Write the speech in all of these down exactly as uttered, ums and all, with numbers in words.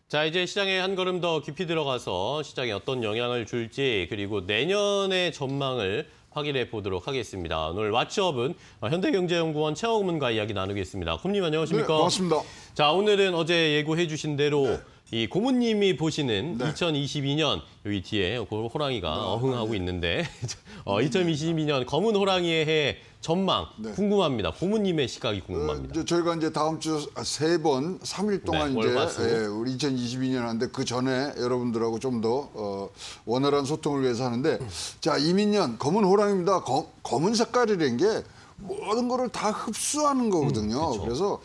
자, 이제 시장에 한 걸음 더 깊이 들어가서 시장에 어떤 영향을 줄지 그리고 내년의 전망을 확인해 보도록 하겠습니다. 오늘 왓츠업은 현대경제연구원 최영욱 고문과 이야기 나누겠습니다. 고문님 안녕하십니까? 네, 반갑습니다. 자, 오늘은 어제 예고해 주신 대로 네. 이 고문님이 보시는 네. 이천이십이 년 여기 뒤에 호랑이가 네. 어흥하고 네. 있는데 어, 이천이십이 년 검은 호랑이의 해 전망 네. 궁금합니다. 고문님의 시각이 궁금합니다. 어, 저희가 이제 다음 주 세 번, 삼 일 동안 네, 이제 예, 우리 이천이십이 년 하는데 그 전에 여러분들하고 좀 더 어, 원활한 소통을 위해서 하는데 자, 이민년 검은 호랑이입니다. 검, 검은 색깔이라는 게 모든 거를 다 흡수하는 거거든요. 음, 그래서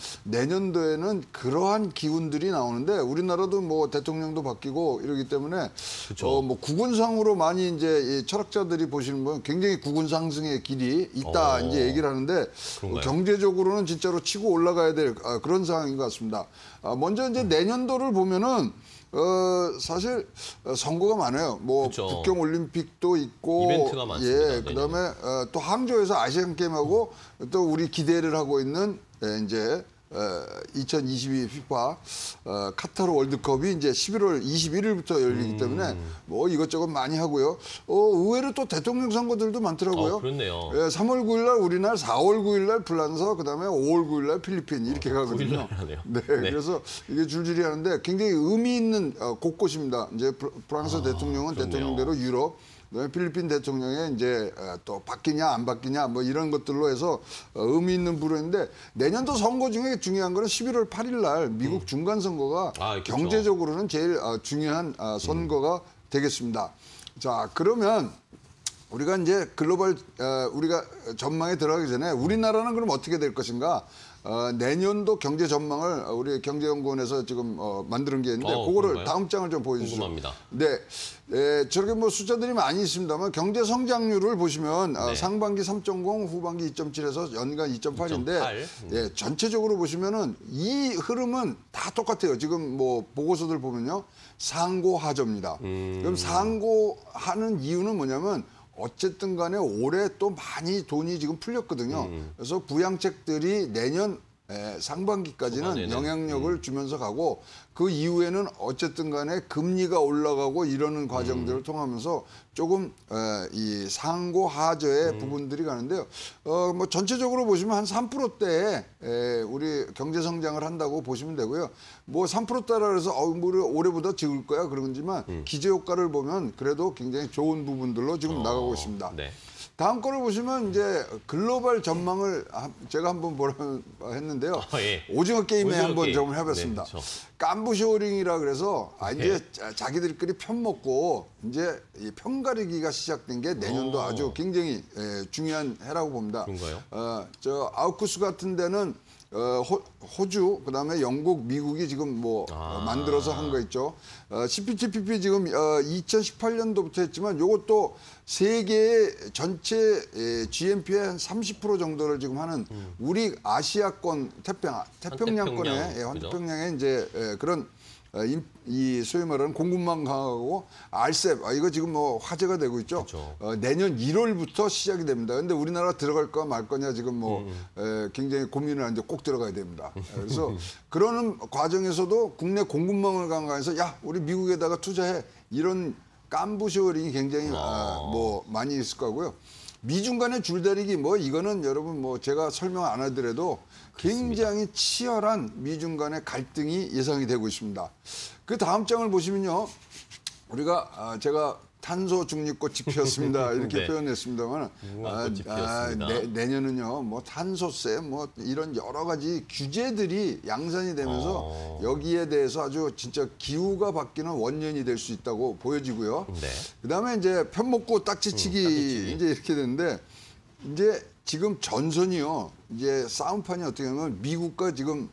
내년도에는 그러한 기운들이 나오는데 우리나라도 뭐 대통령도 바뀌고 이러기 때문에 어, 뭐 구군상으로 많이 이제 철학자들이 보시는 건 굉장히 구군 상승의 길이 있다 어, 이제 얘기를 하는데 어, 경제적으로는 진짜로 치고 올라가야 될 아, 그런 상황인 것 같습니다. 아, 먼저 이제 내년도를 보면은 어 사실 선거가 많아요. 뭐 그쵸. 북경 올림픽도 있고, 이벤트가 많습니다. 예, 그다음에 어, 또 항저우에서 아시안 게임하고 또 우리 기대를 하고 있는 예, 이제 어, 이천이십이 피파 어, 카타르 월드컵이 이제 십일월 이십일일부터 열리기 때문에 음. 뭐 이것저것 많이 하고요. 어, 의외로 또 대통령 선거들도 많더라고요. 어, 그렇네요. 예, 삼월 구일날 우리나라, 사월 구일날 프랑스, 그다음에 오월 구일날 필리핀 이렇게 어, 가거든요. 네, 네, 그래서 이게 줄줄이 하는데 굉장히 의미 있는 어, 곳곳입니다. 이제 프랑스 아, 대통령은 그렇네요. 대통령대로 유럽. 필리핀 대통령의 이제 또 바뀌냐 안 바뀌냐 뭐 이런 것들로 해서 의미 있는 부분인데 내년도 선거 중에 중요한 거는 십일월 팔일 날 미국 음. 중간 선거가 아, 그렇죠. 경제적으로는 제일 중요한 선거가 음. 되겠습니다. 자, 그러면 우리가 이제 글로벌 우리가 전망에 들어가기 전에 우리나라는 그럼 어떻게 될 것인가? 어, 내년도 경제 전망을 우리 경제연구원에서 지금 어, 만드는 게 있는데 어, 그거를 그런가요? 다음 장을 좀 보여주시죠. 궁금합니다. 네, 에, 저렇게 뭐 숫자들이 많이 있습니다만 경제 성장률을 보시면 네. 어, 상반기 삼 점 공, 후반기 이 점 칠에서 연간 이 점 팔인데 음. 예, 전체적으로 보시면은 이 흐름은 다 똑같아요. 지금 뭐 보고서들 보면요, 상고하저입니다. 음. 그럼 상고하는 이유는 뭐냐면 어쨌든 간에 올해 또 많이 돈이 지금 풀렸거든요. 음. 그래서 부양책들이 내년 상반기까지는 초반에는. 영향력을 음. 주면서 가고 그 이후에는 어쨌든 간에 금리가 올라가고 이러는 과정들을 음. 통하면서 조금 이 상고 하저의 음. 부분들이 가는데요. 어, 뭐 전체적으로 보시면 한 삼 퍼센트대에 우리 경제 성장을 한다고 보시면 되고요. 뭐 삼 퍼센트대라 그래서 어, 뭐 올해보다 적을 거야 그러지만 음. 기저 효과를 보면 그래도 굉장히 좋은 부분들로 지금 어, 나가고 있습니다. 네. 다음 거를 보시면 이제 글로벌 전망을 제가 한번 보라 했는데요. 어, 예. 오징어 게임에 오징어 한번 게임. 좀 해봤습니다. 네, 깐부쇼링이라 그래서 아, 이제 네. 자기들끼리 편 먹고 이제 이 편가르기가 시작된 게 내년도 오. 아주 굉장히 예, 중요한 해라고 봅니다. 그런가요? 어, 저 아우쿠스 같은 데는 어, 호, 호주, 그다음에 영국, 미국이 지금 뭐 아. 어, 만들어서 한 거 있죠. 어, 씨피티피피 지금 어, 이천십팔 년도부터 했지만 이것도 세계의 전체 에, 지엠피의 한 삼십 퍼센트 정도를 지금 하는 음. 우리 아시아권 태평양, 태평양권의 환태평양, 예, 환태평양의 이제 예, 그런 어, 이, 이 소위 말하는 공급망 강화하고 알셉 아, 이거 지금 뭐 화제가 되고 있죠. 어, 내년 일월부터 시작이 됩니다. 근데 우리나라 들어갈까 말 거냐 지금 뭐 음. 에, 굉장히 고민을 하는데 꼭 들어가야 됩니다. 그래서 그러는 과정에서도 국내 공급망을 강화해서 야 우리 미국에다가 투자해 이런 깐부쇼링이 굉장히 아. 아, 뭐 많이 있을 거고요. 미중 간의 줄다리기 뭐 이거는 여러분 뭐 제가 설명 안 하더라도 굉장히 그렇습니다. 치열한 미중 간의 갈등이 예상이 되고 있습니다. 그 다음 장을 보시면요. 우리가 아, 제가 탄소 중립꽃이 피었습니다. 이렇게 네. 표현했습니다만 아, 아, 내, 내년은요. 뭐 탄소세 뭐 이런 여러 가지 규제들이 양산이 되면서 어... 여기에 대해서 아주 진짜 기후가 바뀌는 원년이 될 수 있다고 보여지고요. 네. 그다음에 이제 편먹고 딱지치기, 음, 딱지치기 이제 이렇게 되는데 이제 지금 전선이요. 이제 싸움판이 어떻게 하면 미국과 지금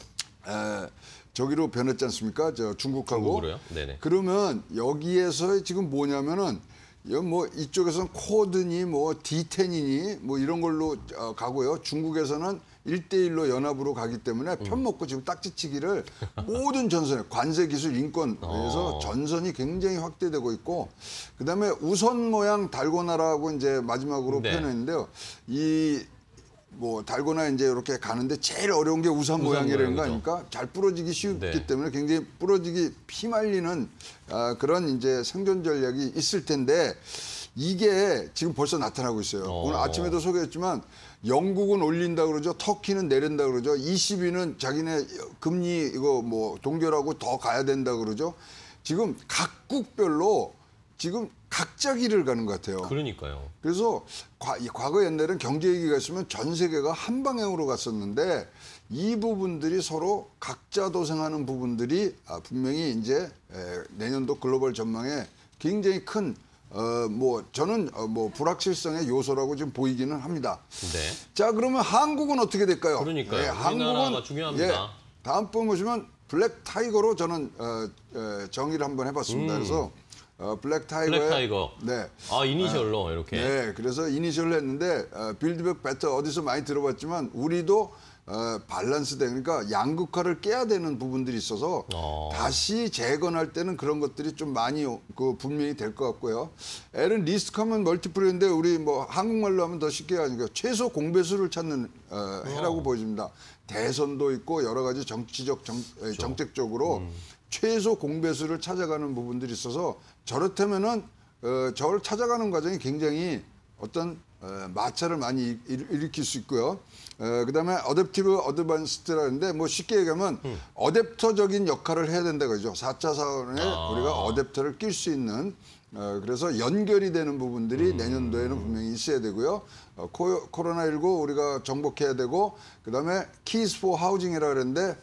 에, 저기로 변했지 않습니까? 저 중국하고. 중국으로요? 네네. 그러면 여기에서 지금 뭐냐면은 뭐 이쪽에서는 코드니 뭐 디텐이니 뭐 이런 걸로 어, 가고요. 중국에서는 일 대 일로 연합으로 가기 때문에 음. 편먹고 지금 딱지치기를 모든 전선에 관세 기술 인권에서 어. 전선이 굉장히 확대되고 있고 그다음에 우선 모양 달고나라고 이제 마지막으로 네. 표현했는데요. 이 뭐 달고나 이제 이렇게 가는데 제일 어려운 게 우산, 우산 모양이라는 거 모양이죠. 아닙니까? 잘 부러지기 쉽기 네. 때문에 굉장히 부러지기 피말리는 아, 그런 이제 생존 전략이 있을 텐데 이게 지금 벌써 나타나고 있어요. 어. 오늘 아침에도 소개했지만 영국은 올린다 그러죠. 터키는 내린다 그러죠. 이십위는 자기네 금리 이거 뭐 동결하고 더 가야 된다 그러죠. 지금 각국별로 지금 각자 길을 가는 것 같아요. 그러니까요. 그래서 과, 이 과거 옛날엔 경제 위기가 있으면 전 세계가 한 방향으로 갔었는데 이 부분들이 서로 각자 도생하는 부분들이 아, 분명히 이제 에, 내년도 글로벌 전망에 굉장히 큰 어, 뭐 저는 어, 뭐 불확실성의 요소라고 지금 보이기는 합니다. 네. 자 그러면 한국은 어떻게 될까요? 그러니까요. 우리나라가 중요합니다. 예, 다음 번 보시면 블랙 타이거로 저는 어, 어, 정의를 한번 해봤습니다. 음. 그래서 어, 블랙 타이거의 블랙 타이거. 네. 아, 이니셜로 이렇게. 네, 그래서 이니셜을 했는데 어, 빌드백 배터 어디서 많이 들어봤지만 우리도 어, 밸런스 돼 그러니까 양극화를 깨야 되는 부분들이 있어서 어. 다시 재건할 때는 그런 것들이 좀 많이 그 분명히 될 것 같고요. L은 리스크하면 멀티플인데 우리 뭐 한국말로 하면 더 쉽게 하니까 최소 공배수를 찾는 어, 해라고 어. 보여집니다. 대선도 있고 여러 가지 정치적 정, 정책적으로 음. 최소 공배수를 찾아가는 부분들이 있어서 저렇다면은 어, 저를 찾아가는 과정이 굉장히 어떤 어, 마찰을 많이 일, 일으킬 수 있고요. 어, 그다음에 어댑티브 어드밴스드라는데 뭐 쉽게 얘기하면 음. 어댑터적인 역할을 해야 된다 그죠. 사 차 산업에 아. 우리가 어댑터를 낄 수 있는 어, 그래서 연결이 되는 부분들이 음. 내년도에는 분명히 있어야 되고요. 어, 코, 코로나십구 우리가 정복해야 되고 그다음에 키스 포 하우징이라 그랬는데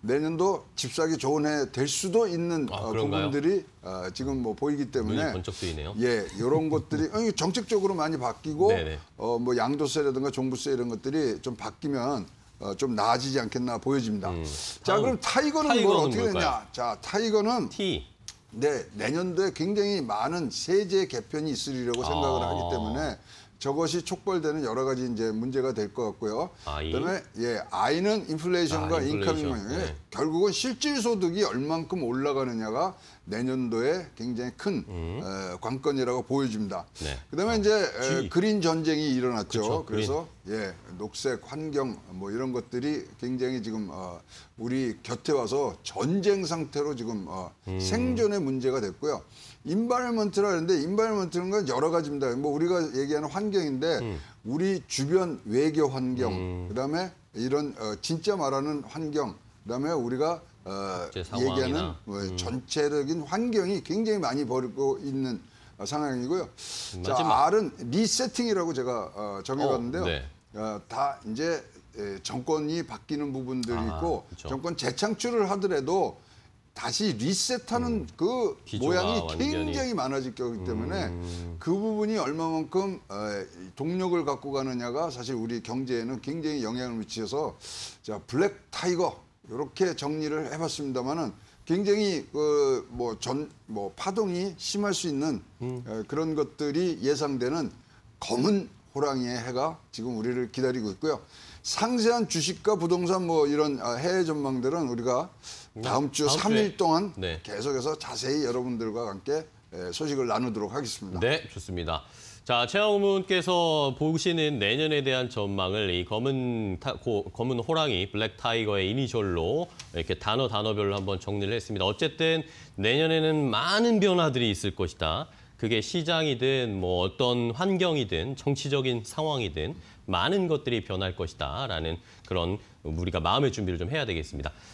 내년도 집 사기 좋은 해 될 수도 있는 아, 어, 그런가요? 부분들이 어, 지금 뭐 보이기 때문에 눈이 번쩍 뜨이네요. 예, 이런 것들이 아니, 정책적으로 많이 바뀌고 네네. 어, 뭐 양도세라든가 종부세 이런 것들이 좀 바뀌면 어, 좀 나아지지 않겠나 보여집니다. 음. 자, 다음, 그럼 타이거는, 뭘 타이거는 어떻게 뭘까요? 되냐? 자, 타이거는 T. 네, 내년도에 굉장히 많은 세제 개편이 있으리라고 생각을 아. 하기 때문에 저것이 촉발되는 여러 가지 이제 문제가 될 것 같고요. I. 그다음에 예, I는 인플레이션과 아, 인플레이션. 인카밍 네. 결국은 실질 소득이 얼만큼 올라가느냐가 내년도에 굉장히 큰 음. 어, 관건이라고 보여집니다. 네. 그다음에 이제 에, G. 그린 전쟁이 일어났죠. 그쵸, 그래서 예, 녹색 환경 뭐 이런 것들이 굉장히 지금 어, 우리 곁에 와서 전쟁 상태로 지금 어, 음. 생존의 문제가 됐고요. 인바이먼트라 하는데 인바이먼트는 건 여러 가지입니다. 뭐 우리가 얘기하는 환경인데 음. 우리 주변 외교 환경, 음. 그다음에 이런 어, 진짜 말하는 환경, 그다음에 우리가 어, 국제 상황이나. 얘기하는 뭐 음. 전체적인 환경이 굉장히 많이 벌고 있는 어, 상황이고요. 자, 마지막. R은 리세팅이라고 제가 어, 정해봤는데요. 어, 네. 어, 다 이제 에, 정권이 바뀌는 부분들이 아, 있고 그쵸. 정권 재창출을 하더라도 다시 리셋하는 그 기조가 모양이 완전히. 굉장히 많아질 거기 때문에 음. 그 부분이 얼마만큼 어, 동력을 갖고 가느냐가 사실 우리 경제에는 굉장히 영향을 미쳐서 자 블랙 타이거 이렇게 정리를 해봤습니다만은 굉장히 그 뭐 전 뭐 파동이 심할 수 있는 음. 어, 그런 것들이 예상되는 검은 호랑이의 해가 지금 우리를 기다리고 있고요. 상세한 주식과 부동산 뭐 이런 어, 해외 전망들은 우리가 다음 주 다음 삼 일 주에. 동안 네. 계속해서 자세히 여러분들과 함께 에, 소식을 나누도록 하겠습니다. 네, 좋습니다. 자, 최영우 의원께서 보시는 내년에 대한 전망을 이 검은 타, 고, 검은 호랑이 블랙 타이거의 이니셜로 이렇게 단어 단어별로 한번 정리를 했습니다. 어쨌든 내년에는 많은 변화들이 있을 것이다. 그게 시장이든 뭐 어떤 환경이든 정치적인 상황이든 많은 것들이 변할 것이다라는 그런 우리가 마음의 준비를 좀 해야 되겠습니다.